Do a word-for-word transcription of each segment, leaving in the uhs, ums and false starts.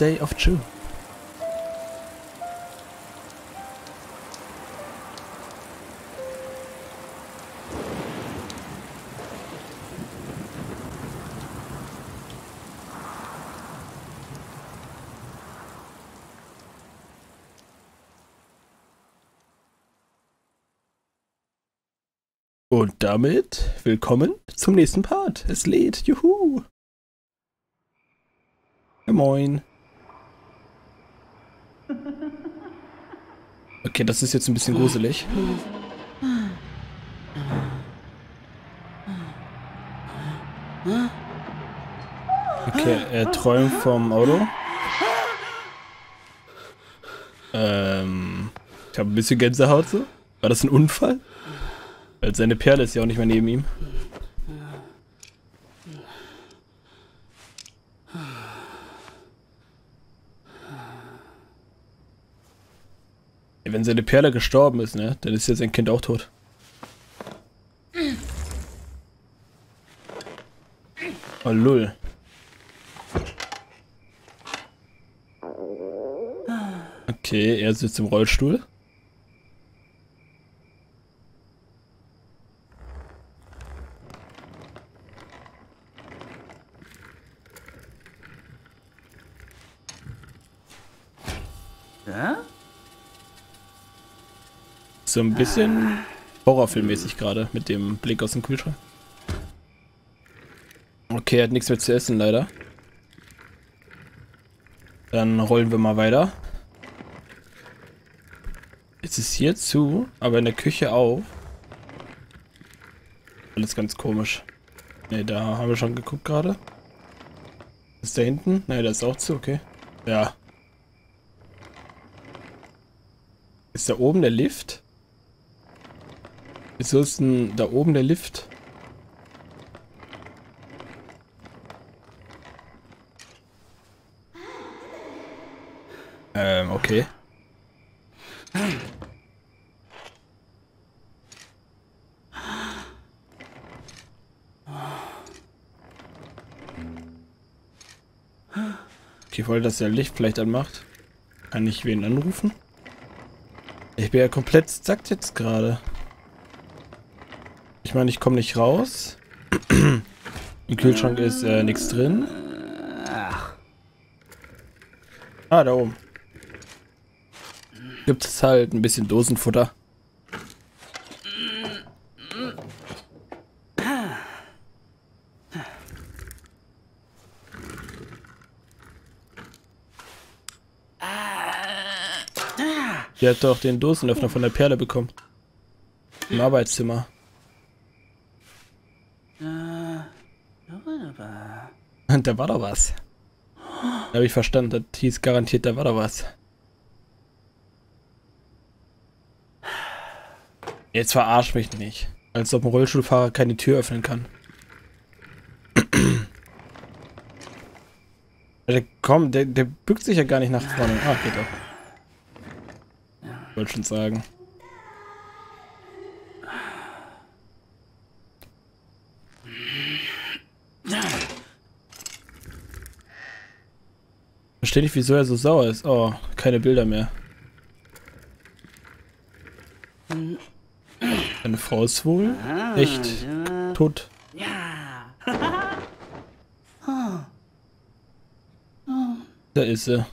Day of June. Und damit willkommen zum nächsten Part. Es lädt. Juhu. Ja, moin. Okay, das ist jetzt ein bisschen gruselig. Okay, er träumt vom Auto. Ähm, ich habe ein bisschen Gänsehaut so. War das ein Unfall? Weil seine Perle ist ja auch nicht mehr neben ihm. Wenn seine Perle gestorben ist, ne, dann ist ja sein Kind auch tot. Oh, lull. Okay, er sitzt im Rollstuhl. Ja? So ein bisschen horrorfilmmäßig gerade mit dem Blick aus dem Kühlschrank. Okay, er hat nichts mehr zu essen, leider. Dann rollen wir mal weiter. Es ist hier zu, aber in der Küche auf. Alles ganz komisch. Ne, da haben wir schon geguckt gerade. Ist da hinten? Ne, da ist auch zu, okay. Ja. Ist da oben der Lift? Wieso ist denn da oben der Lift? Ähm, okay. Okay, wollte, dass der Licht vielleicht anmacht. Kann ich wen anrufen? Ich bin ja komplett zack jetzt gerade. Ich meine, ich komme nicht raus. Im Kühlschrank ist äh, nichts drin. Ah, da oben. Gibt es halt ein bisschen Dosenfutter. Die hat doch den Dosenöffner von der Perle bekommen. Im Arbeitszimmer. Da war doch was. Da habe ich verstanden, das hieß garantiert, da war doch was. Jetzt verarsch mich nicht. Als ob ein Rollstuhlfahrer keine Tür öffnen kann. Der, komm, der, der bückt sich ja gar nicht nach vorne. Ah, geht doch. Ich wollte schon sagen. Verstehe nicht, wieso er so sauer ist. Oh, keine Bilder mehr. Eine Frau ist wohl echt tot. Da ist sie.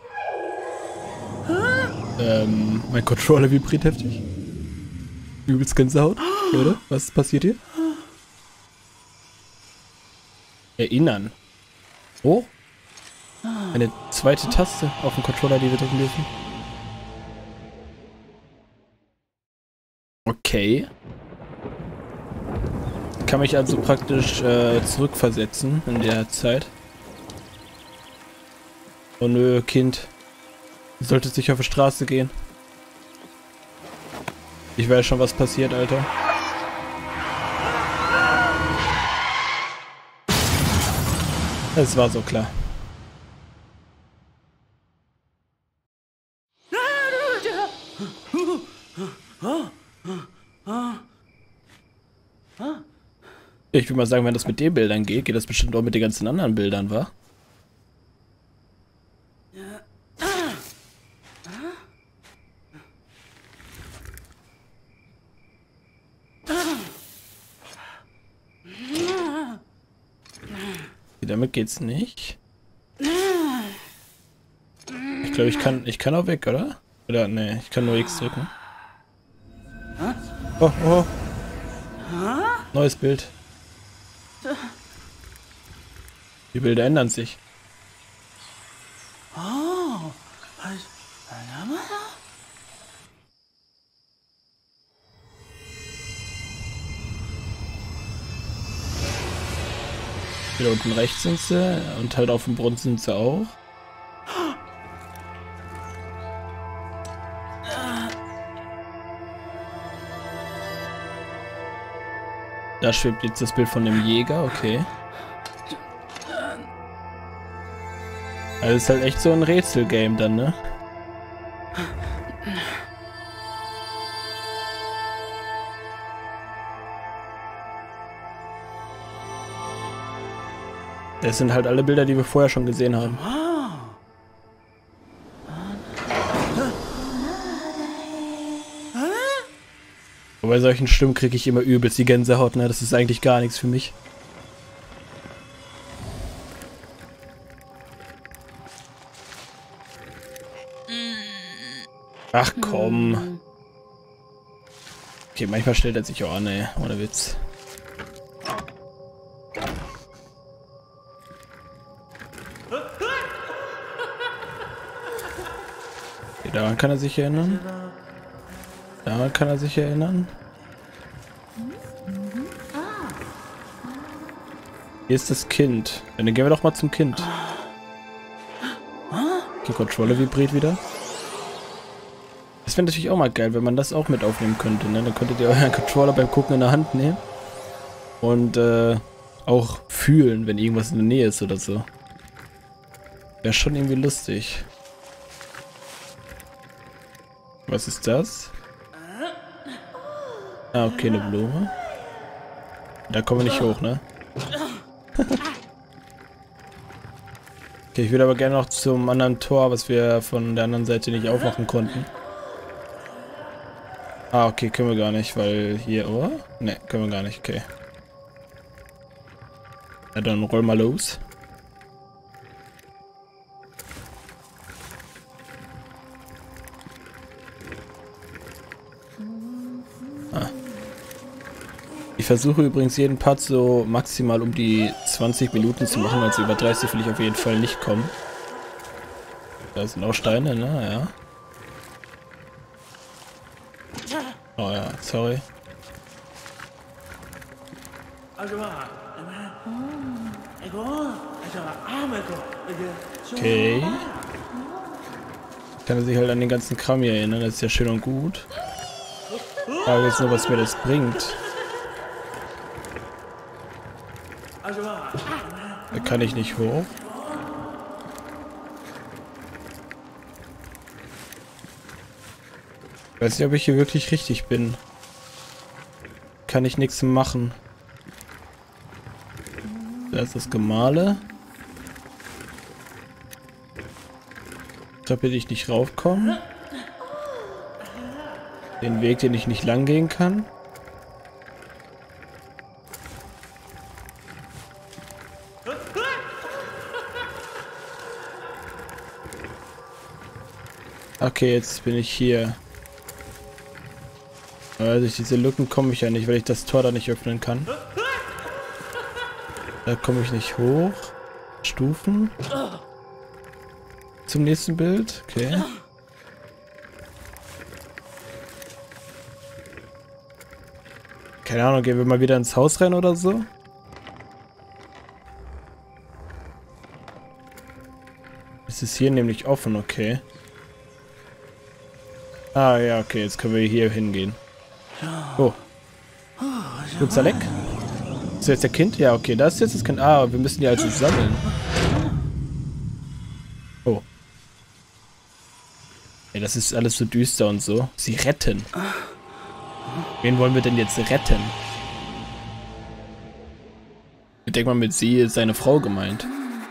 Ähm, mein Controller vibriert heftig. Übelst Gänsehaut. Oder? Was passiert hier? Erinnern. Oh. Eine zweite Taste auf dem Controller, die wir drücken dürfen. Okay. Ich kann mich also praktisch äh, zurückversetzen in der Zeit. Oh nö, Kind. Du solltest nicht auf die Straße gehen. Ich weiß schon, was passiert, Alter. Es war so klar. Ich würde mal sagen, wenn das mit den Bildern geht, geht das bestimmt auch mit den ganzen anderen Bildern, wa? Damit geht's nicht. Ich glaube, ich kann, ich kann auch weg, oder? Oder, ne, ich kann nur X drücken. Oh, oh. Neues Bild. Die Bilder ändern sich. Hier unten rechts sind sie und halt auf dem Brunnen sind sie auch. Da schwebt jetzt das Bild von dem Jäger, okay. Also ist halt echt so ein Rätselgame dann, ne? Das sind halt alle Bilder, die wir vorher schon gesehen haben. Und bei solchen Stimmen kriege ich immer übelst die Gänsehaut, ne? Das ist eigentlich gar nichts für mich. Ach komm. Okay, manchmal stellt er sich auch an, ey. Ohne Witz. Okay, daran kann er sich erinnern. Daran kann er sich erinnern. Hier ist das Kind. Ja, dann gehen wir doch mal zum Kind. Die Controller vibriert wieder. Das wäre natürlich auch mal geil, wenn man das auch mit aufnehmen könnte. Ne? Dann könntet ihr euren Controller beim Gucken in der Hand nehmen. Und äh, auch fühlen, wenn irgendwas in der Nähe ist oder so. Wäre schon irgendwie lustig. Was ist das? Ah, okay, eine Blume. Da kommen wir nicht hoch, ne? Okay, ich würde aber gerne noch zum anderen Tor, was wir von der anderen Seite nicht aufmachen konnten. Ah, okay, können wir gar nicht, weil hier, oder? Ne, können wir gar nicht, okay. Ja, dann roll mal los. Ah. Ich versuche übrigens jeden Part so maximal um die zwanzig Minuten zu machen, also über dreißig will ich auf jeden Fall nicht kommen. Da sind auch Steine, ne? Ja. Oh ja, sorry. Okay. Kann er sich halt an den ganzen Kram hier erinnern, das ist ja schön und gut. Frage jetzt nur, was mir das bringt. Da kann ich nicht hoch. Ich weiß nicht, ob ich hier wirklich richtig bin. Kann ich nichts machen. Da ist das Gemale. Treppe, die ich nicht raufkomme. Den Weg, den ich nicht lang gehen kann. Okay, jetzt bin ich hier. Aber durch diese Lücken komme ich ja nicht, weil ich das Tor da nicht öffnen kann. Da komme ich nicht hoch. Stufen. Zum nächsten Bild. Okay. Keine Ahnung, gehen wir mal wieder ins Haus rein oder so? Es ist hier nämlich offen, okay. Ah ja, okay, jetzt können wir hier hingehen. Oh. Gibt's da weg? Ist jetzt der Kind? Ja, okay, das ist jetzt das Kind. Ah, wir müssen die also sammeln. Oh. Ey, das ist alles so düster und so. Sie retten. Wen wollen wir denn jetzt retten? Ich denke mal, mit sie ist seine Frau gemeint.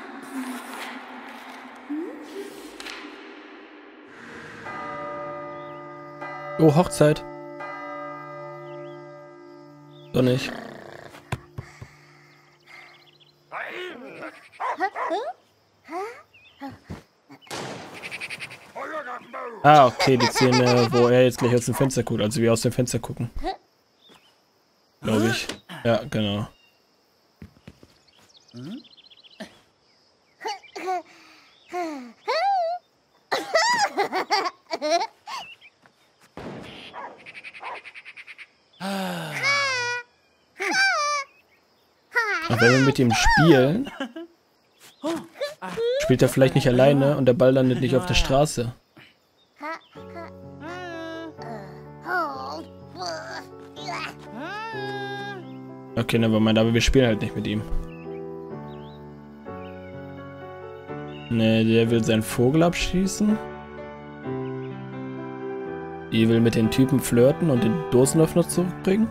Oh, Hochzeit. Doch nicht. Ah, okay, die Szene, wo er jetzt gleich aus dem Fenster guckt. Also wir aus dem Fenster gucken. Glaube ich. Ja, genau. Und wenn wir mit ihm spielen, spielt er vielleicht nicht alleine und der Ball landet nicht auf der Straße. Okay, nevermind, aber wir spielen halt nicht mit ihm. Ne, der will seinen Vogel abschießen. Die will mit den Typen flirten und den Dosenöffner zurückbringen.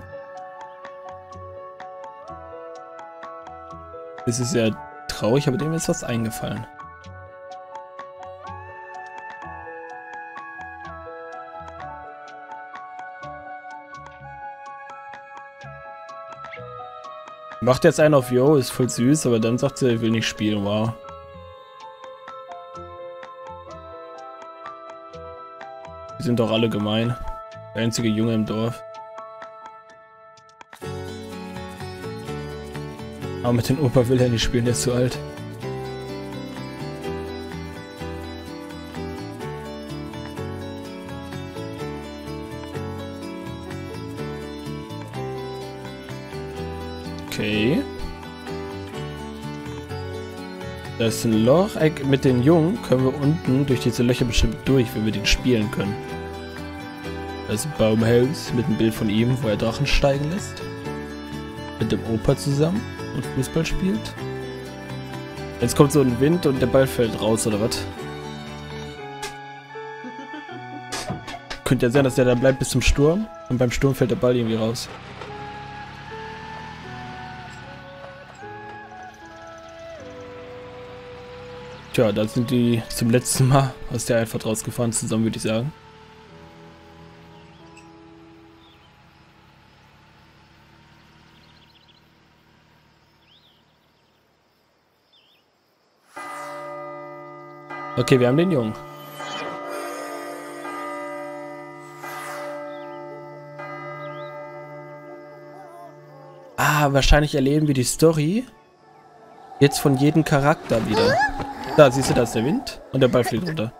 Das ist ja traurig, aber dem ist was eingefallen. Macht jetzt einen auf Yo, ist voll süß, aber dann sagt sie, er will nicht spielen, wow. Die sind doch alle gemein. Der einzige Junge im Dorf. Aber mit dem Opa will er nicht spielen, der ist zu alt. Okay. Da ist ein Loch. Mit den Jungen können wir unten durch diese Löcher bestimmt durch, wenn wir den spielen können. Da ist ein Baumhaus mit einem Bild von ihm, wo er Drachen steigen lässt. Mit dem Opa zusammen und Fußball spielt. Jetzt kommt so ein Wind und der Ball fällt raus, oder was? Könnte ja sein, dass der da bleibt bis zum Sturm und beim Sturm fällt der Ball irgendwie raus. Tja, da sind die zum letzten Mal aus der Einfahrt rausgefahren zusammen, würde ich sagen. Okay, wir haben den Jungen. Ah, wahrscheinlich erleben wir die Story jetzt von jedem Charakter wieder. Da, siehst du, da ist der Wind und der Ball fliegt runter.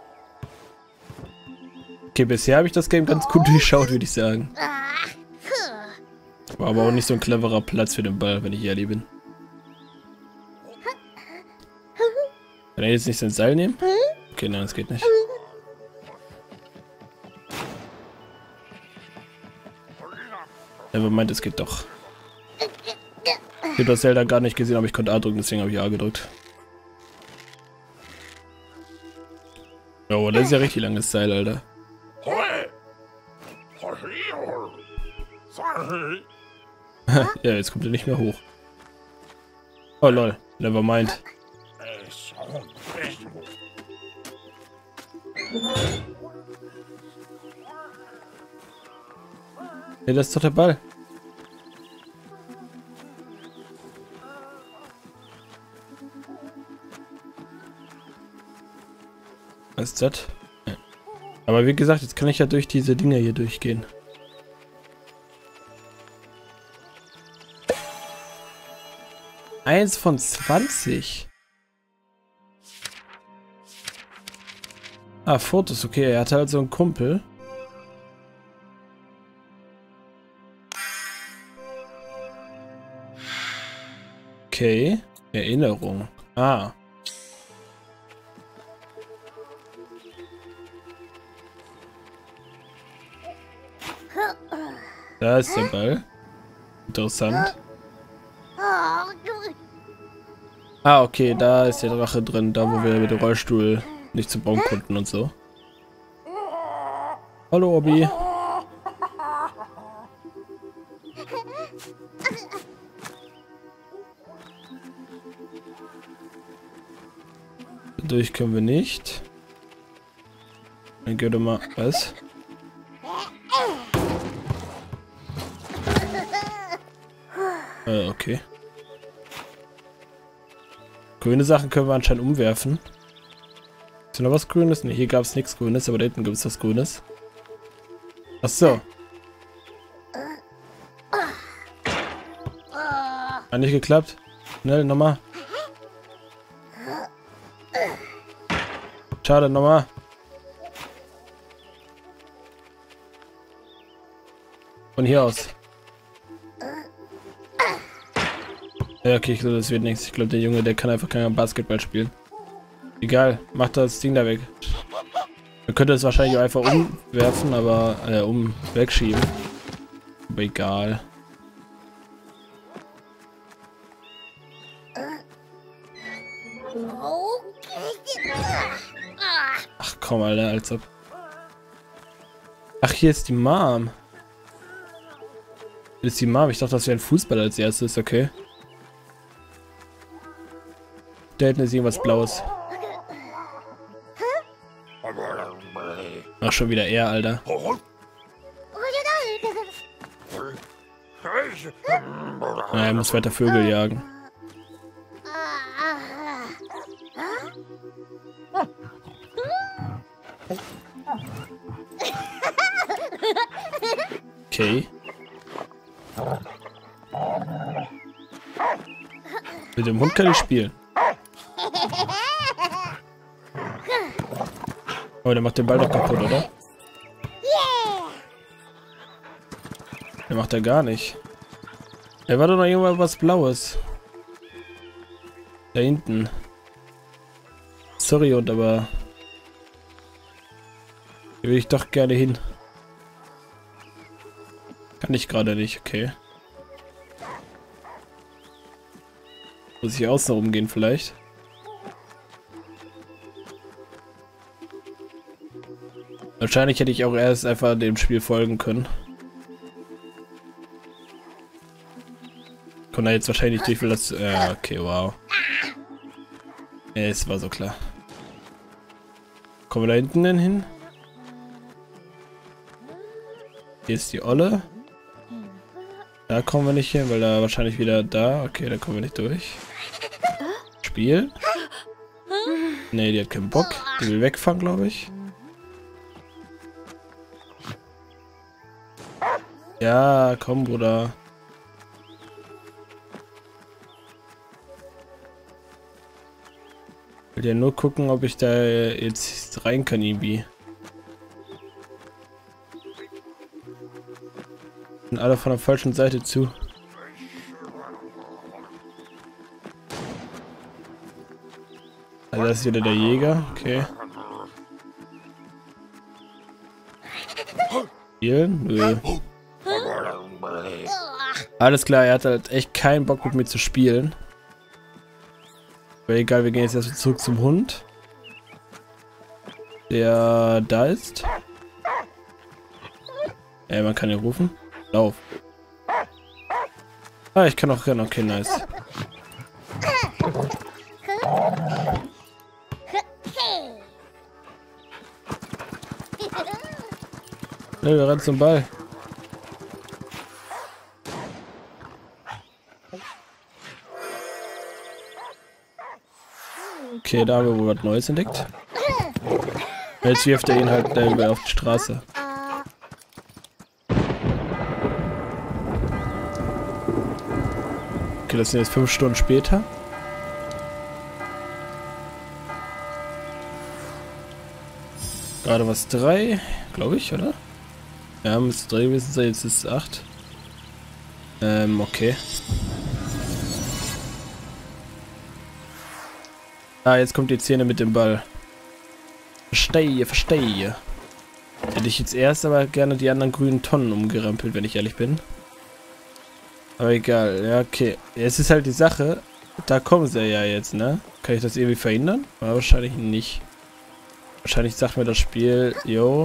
Okay, bisher habe ich das Game ganz gut durchschaut, würde ich sagen. War aber auch nicht so ein cleverer Platz für den Ball, wenn ich ehrlich bin. Kann er jetzt nicht sein Seil nehmen? Okay, nein, das geht nicht. Nevermind, es geht doch. Ich habe das Zelda gar nicht gesehen, aber ich konnte A drücken, deswegen habe ich A gedrückt. Oh, das ist ja richtig langes Seil, Alter. Ja, jetzt kommt er nicht mehr hoch. Oh lol, nevermind. Ja, das ist doch der Ball. Was ist das? Ja. Aber wie gesagt, jetzt kann ich ja durch diese Dinge hier durchgehen. Eins von zwanzig. Ah, Fotos, okay. Er hatte halt so einen Kumpel. Okay. Erinnerung. Ah. Da ist der Ball. Interessant. Ah, okay, da ist der Drache drin, da wo wir mit dem Rollstuhl nicht zu bauen konnten und so. Hallo, Obi. Dadurch können wir nicht. Dann geh doch mal. Was? Äh, okay. Grüne Sachen können wir anscheinend umwerfen. hier noch was Grünes? Ne, hier gab es nichts Grünes, aber da hinten gibt es was Grünes. Ach so. Hat nicht geklappt. Schnell, nochmal. Schade, nochmal. Von hier aus. Ja, okay, ich glaube, das wird nichts. Ich glaube, der Junge, der kann einfach kein Basketball spielen. Egal, macht das Ding da weg. Man könnte es wahrscheinlich auch einfach umwerfen, aber äh, um wegschieben. Aber egal. Ach komm, Alter, als ob. Ach, hier ist die Mom. Hier ist die Mom. Ich dachte, das wäre ein Fußball als erstes, okay. Da hinten ist irgendwas Blaues. Ach, schon wieder er, Alter. Na, er muss weiter Vögel jagen. Okay. Mit dem Hund kann ich spielen. Oh, der macht den Ball doch kaputt, oder? Der macht er gar nicht. Da war doch noch irgendwo was Blaues. Da hinten. Sorry, und aber... Hier will ich doch gerne hin. Kann ich gerade nicht, okay. Muss ich außen rumgehen vielleicht? Wahrscheinlich hätte ich auch erst einfach dem Spiel folgen können. Kommt da jetzt wahrscheinlich durch, weil das... Ja, okay, wow. Ja, es war so klar. Kommen wir da hinten denn hin? Hier ist die Olle. Da kommen wir nicht hin, weil da wahrscheinlich wieder da... Okay, da kommen wir nicht durch. Spiel. Ne, die hat keinen Bock. Die will wegfahren, glaube ich. Ja, komm, Bruder. Ich will ja nur gucken, ob ich da jetzt rein kann, irgendwie. Sind alle von der falschen Seite zu. Also das ist wieder der Jäger, okay. Spielen? Nö. Alles klar, er hat halt echt keinen Bock mit mir zu spielen. Aber egal, wir gehen jetzt erst zurück zum Hund. Der da ist. Ja, man kann ihn rufen. Lauf. Ah, ich kann auch rennen. Okay, nice. Ne, wir rennen zum Ball. Okay, da haben wir wohl was Neues entdeckt. Jetzt wirft er ihn halt da auf die Straße. Okay, das sind jetzt fünf Stunden später. Gerade was drei, glaube ich, oder? Ja, müsste drei gewesen sein, jetzt ist es acht. Ähm, okay. Ah, jetzt kommt die Szene mit dem Ball. Verstehe, verstehe. Hätte ich jetzt erst aber gerne die anderen grünen Tonnen umgerampelt, wenn ich ehrlich bin. Aber egal, ja, okay. Es ist halt die Sache, da kommen sie ja jetzt, ne? Kann ich das irgendwie verhindern? Aber wahrscheinlich nicht. Wahrscheinlich sagt mir das Spiel, yo.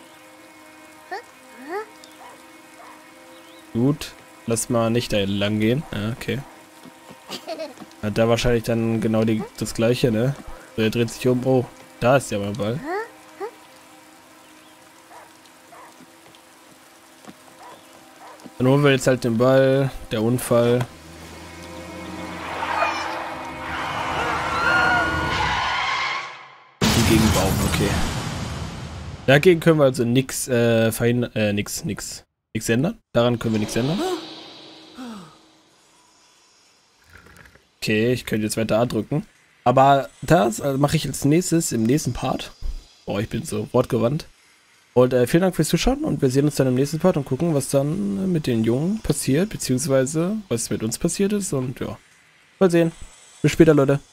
Gut, lass mal nicht da lang gehen. Ja, okay. Hat da wahrscheinlich dann genau die, das gleiche, ne? So, er dreht sich um. Oh, da ist ja mein Ball. Dann holen wir jetzt halt den Ball, der Unfall. Waffen gegen Baum, okay. Dagegen können wir also nix äh, verhindern, äh, nix, nix, nix ändern. Daran können wir nichts ändern. Okay, ich könnte jetzt weiter A drücken. Aber das äh, mache ich als nächstes im nächsten Part. Boah, ich bin so wortgewandt. Und äh, vielen Dank fürs Zuschauen und wir sehen uns dann im nächsten Part und gucken, was dann mit den Jungen passiert, beziehungsweise was mit uns passiert ist und ja. Mal sehen. Bis später, Leute.